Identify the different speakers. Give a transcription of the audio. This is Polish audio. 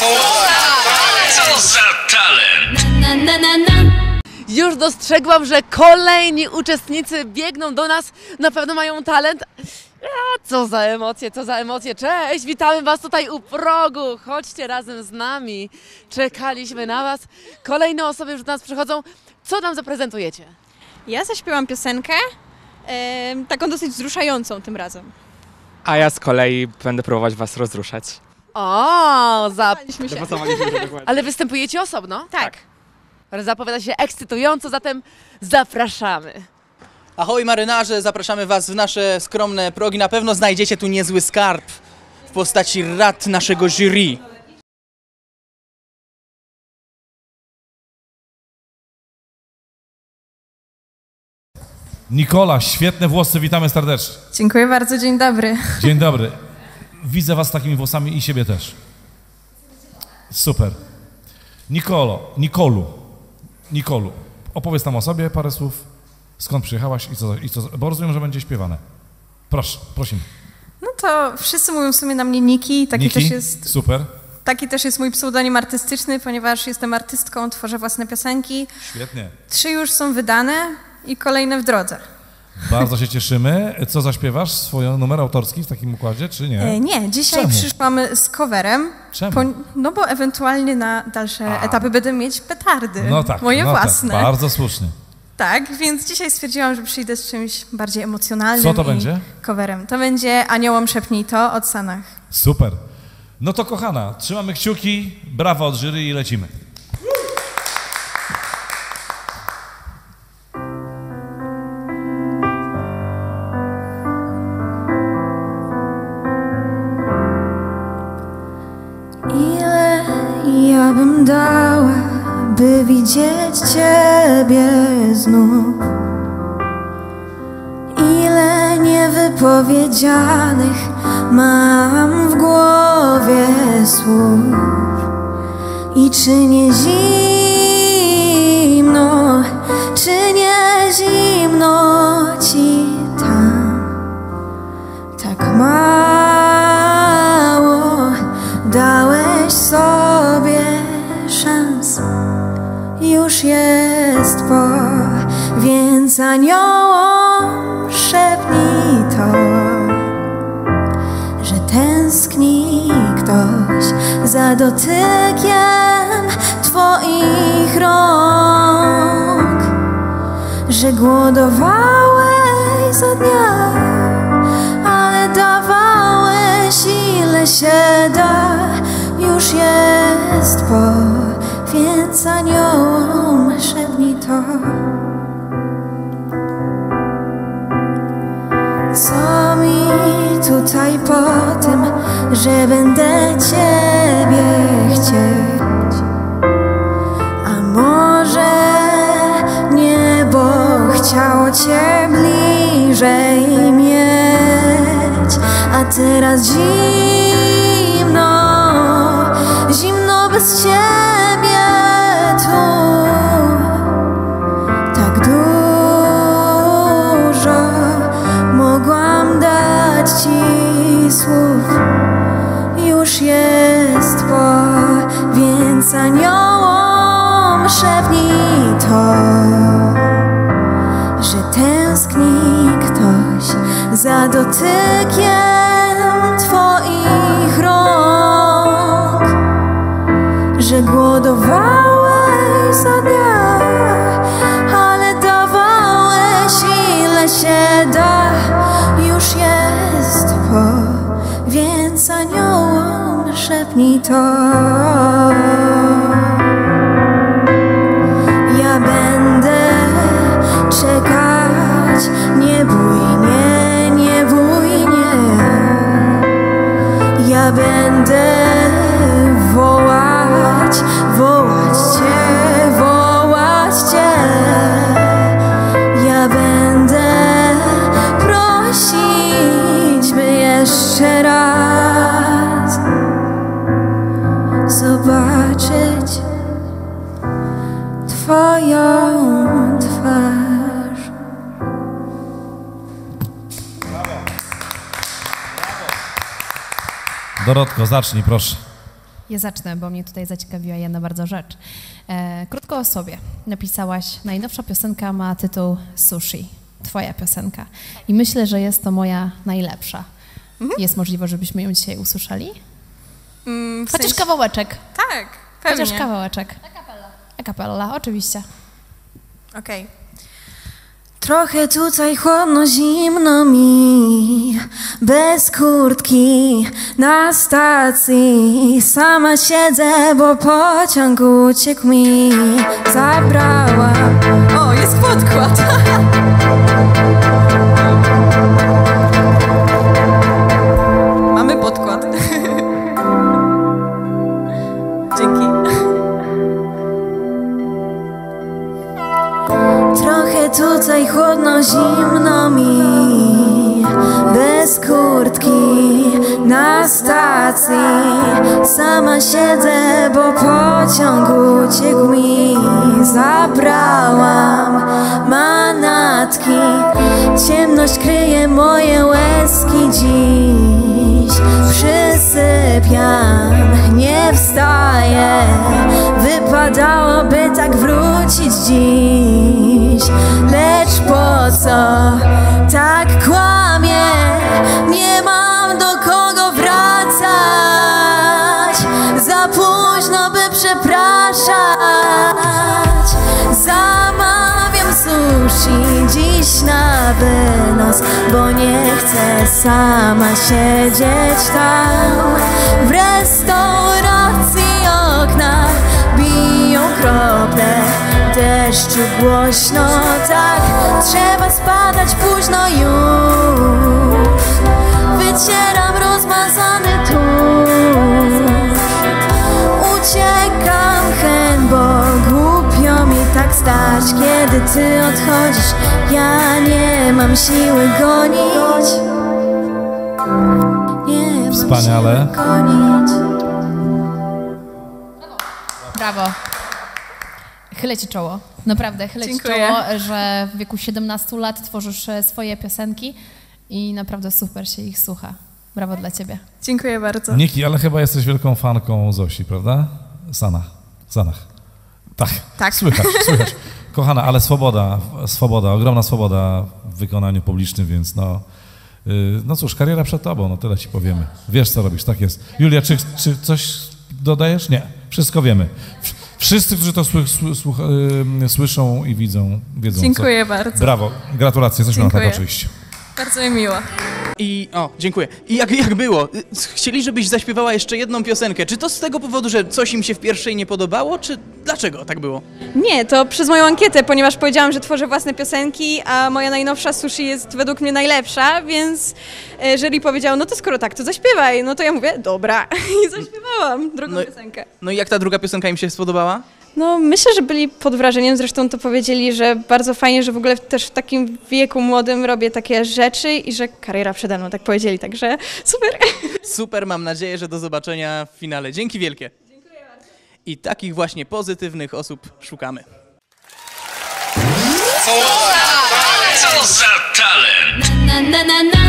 Speaker 1: Co za talent!
Speaker 2: Już dostrzegłam, że kolejni uczestnicy biegną do nas. Na pewno mają talent. Co za emocje, co za emocje. Cześć, witamy Was tutaj u progu. Chodźcie razem z nami. Czekaliśmy na Was. Kolejne osoby już do nas przychodzą. Co nam zaprezentujecie?
Speaker 3: Ja zaśpiewam piosenkę, taką dosyć wzruszającą tym razem.
Speaker 4: A ja z kolei będę próbować Was rozruszać.
Speaker 2: O,
Speaker 3: Dopasowaliśmy się.
Speaker 2: ale występujecie osobno?
Speaker 3: Tak.
Speaker 2: Zapowiada się ekscytująco, zatem zapraszamy.
Speaker 5: Ahoj marynarze, zapraszamy Was w nasze skromne progi. Na pewno znajdziecie tu niezły skarb w postaci rad naszego jury.
Speaker 6: Nikola, świetne włosy, witamy serdecznie.
Speaker 7: Dziękuję bardzo, dzień dobry.
Speaker 6: Dzień dobry. Widzę Was z takimi włosami i siebie też. Super. Nikolu, opowiedz nam o sobie parę słów. Skąd przyjechałaś i co, bo rozumiem, że będzie śpiewane. Proszę, prosimy.
Speaker 7: No to wszyscy mówią w sumie na mnie Niki.
Speaker 6: Super.
Speaker 7: Taki też jest mój pseudonim artystyczny, ponieważ jestem artystką, tworzę własne piosenki.
Speaker 6: Świetnie.
Speaker 7: 3 już są wydane i kolejne w drodze.
Speaker 6: Bardzo się cieszymy. Co zaśpiewasz? Swój numer autorski w takim układzie, czy nie?
Speaker 7: Nie, dzisiaj
Speaker 6: Czemu?
Speaker 7: przyszłam z coverem.
Speaker 6: Czemu?
Speaker 7: No bo ewentualnie na dalsze etapy będę mieć petardy.
Speaker 6: No tak,
Speaker 7: moje własne.
Speaker 6: Tak, bardzo słusznie.
Speaker 7: Tak, więc dzisiaj stwierdziłam, że przyjdę z czymś bardziej emocjonalnym.
Speaker 6: Co to będzie?
Speaker 7: Coverem. To będzie Aniołom szepnij to od Sanach.
Speaker 6: Super. No to kochana, trzymamy kciuki, brawa od jury i lecimy.
Speaker 7: Ile ja bym dała, by widzieć Ciebie znów? Ile niewypowiedzianych mam w głowie słów? I czy nie zimno Ci tam? Tak mało dałeś sobie szans. Już jest po, więc aniołom szepnij to, że tęskni ktoś za dotykiem Twoich rąk, że głodowałeś za dnia, ale dawałeś ile się da. Już jest po, więc aniołom szepnij to. Co mi tutaj po tym, że będę Ciebie chcieć? A może niebo chciało Cię bliżej mieć, a teraz zimno bez Ciebie tu. Tak dużo mogłam dać Ci słów. Już jest po, więc aniołom szepnij to, że tęskni ktoś za dotykiem Twoich rąk, że głodowałeś za dnia, ale dawałeś ile się da. Już jest po, więc aniołom szepnij to. Ja będę czekać, nie bój, nie bój, nie. Ja będę wołać Cię. Ja będę prosić, by jeszcze raz zobaczyć Twoją twarz.
Speaker 6: Dorotko, zacznij, proszę.
Speaker 8: Ja zacznę, bo mnie tutaj zaciekawiła jedna bardzo rzecz. Krótko o sobie. Napisałaś, najnowsza piosenka ma tytuł Sushi. Twoja piosenka. I myślę, że jest to moja najlepsza. Jest możliwe, żebyśmy ją dzisiaj usłyszeli? Chociaż kawałeczek.
Speaker 7: Tak, pewnie.
Speaker 8: Chociaż kawałeczek. A cappella, oczywiście.
Speaker 7: Okej. Trochę tutaj chłodno, zimno mi, bez kurtki na stacji. Sama siedzę, bo pociąg uciekł mi. Zabrałam... O, jest podkład! Mamy podkład. Dzięki. Trochę tutaj chłodno, zimno mi, bez kurtki na stacji. Sama siedzę, bo pociąg uciekł mi. Zabrałam manatki, ciemność kryje moje łezki dziś. Przysypiam, nie wstaję, wypadałoby tak wrócić dziś. Lecz po co tak kłamie? Nie mam do kogo wracać. Za późno, by przepraszać. Zamawiam sushi dziś na wynos, bo nie chcę sama siedzieć tam. W restauracji okna biją krople deszczu głośno, tak. Trzeba spadać późno już. Wycieram rozmazany tusz. Uciekam hen, bo głupio mi tak stać. Kiedy ty odchodzisz, ja nie mam siły gonić. Nie mam
Speaker 6: Wspaniale.
Speaker 7: siły gonić.
Speaker 8: Brawo. Chylę ci czoło. Naprawdę, chylę ci
Speaker 7: Dziękuję.
Speaker 8: czoło, że w wieku 17 lat tworzysz swoje piosenki i naprawdę super się ich słucha. Brawo dla ciebie.
Speaker 7: Dziękuję bardzo.
Speaker 6: Niki, ale chyba jesteś wielką fanką Zosi, prawda? Sanach. Tak.
Speaker 7: Tak.
Speaker 6: Słychać. Kochana, ale swoboda, ogromna swoboda w wykonaniu publicznym, więc no cóż, kariera przed tobą, no tyle ci powiemy. Wiesz, co robisz, tak jest. Julia, czy coś dodajesz? Nie, wszystko wiemy. Wszyscy, którzy to słyszą i wiedzą.
Speaker 7: Dziękuję bardzo.
Speaker 6: Brawo, gratulacje, jesteśmy na tak
Speaker 7: Dziękuję.
Speaker 6: oczywiście.
Speaker 7: Bardzo mi miło.
Speaker 5: Dziękuję. I jak było? Chcieli, żebyś zaśpiewała jeszcze jedną piosenkę. Czy to z tego powodu, że coś im się w pierwszej nie podobało, czy dlaczego tak było?
Speaker 3: Nie, to przez moją ankietę, ponieważ powiedziałam, że tworzę własne piosenki, a moja najnowsza Sushi jest według mnie najlepsza, więc jury powiedział, no to skoro tak, to zaśpiewaj. No to ja mówię, dobra. I zaśpiewałam drugą piosenkę.
Speaker 5: No i jak ta druga piosenka im się spodobała?
Speaker 3: No myślę, że byli pod wrażeniem, zresztą to powiedzieli, że bardzo fajnie, że w ogóle też w takim wieku młodym robię takie rzeczy i że kariera przede mną, tak powiedzieli, także super.
Speaker 5: Super, mam nadzieję, że do zobaczenia w finale. Dzięki wielkie. Dziękuję bardzo. I takich właśnie pozytywnych osób szukamy.
Speaker 1: Co za talent!
Speaker 9: Na na na na